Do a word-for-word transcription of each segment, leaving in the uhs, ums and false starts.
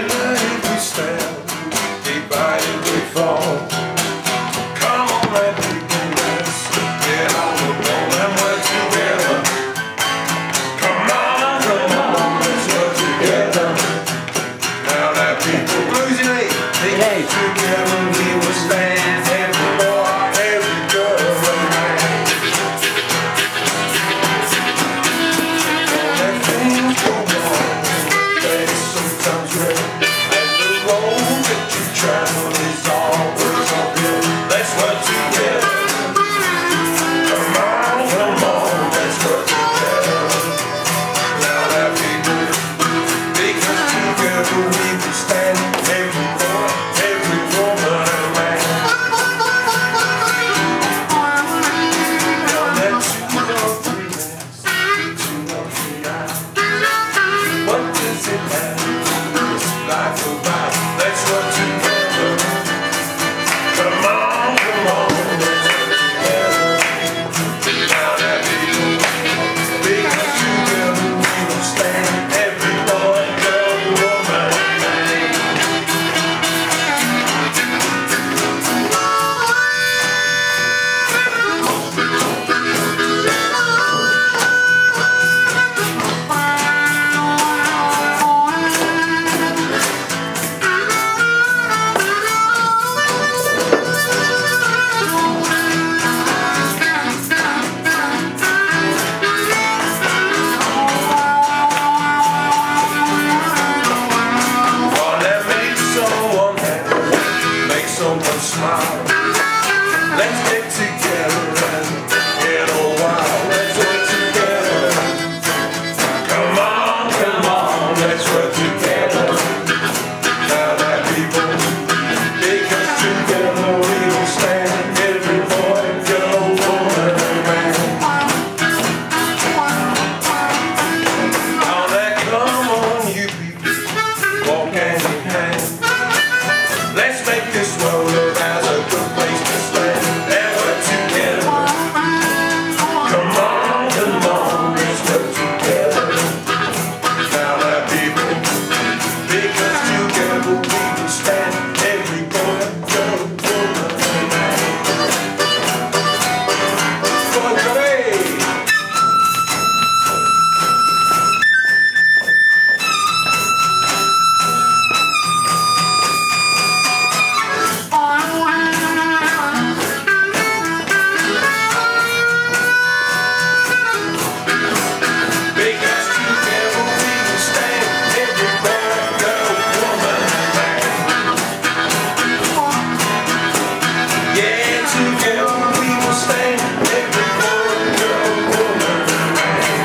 United we stand, divided we fall. Come on, my people, let's get on the ball and we're together. Come on, come on, let's work together. Now that people losing it, they hate together we will stand. Every boy, every girl, every man. All that things go wrong, they sometimes red. And the road that you travel is always uphill. Let's work together. Come on, come on, let's work together. Now that people, because together we will stand. Every boy, every woman and man. Now let's two or three hands, two or three eyes. What does it matter? It's life about. Let's work together. Come on, come on, let's work together. Now that people, because together we will stand. Every boy, girl, woman, and man. One that makes someone happy, makes someone smile. Let's get together and get a while. Let's work together. Come on, come on, let's work together. Now that people, because together we will stand. Every boy, girl, woman, and man. Now that come on, you people, walk hand in hand. Let's make this world look as a good place to stand. And work together. Come on, come on, let's work together. Now that people, because together we will stand. Every boy, girl, woman, and man. Boy, Ceri! Because together we will stand. Every boy, girl, woman, and man. Yeah, together we will stand. Every boy, girl, woman, and man.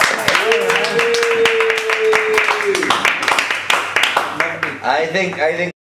I think I think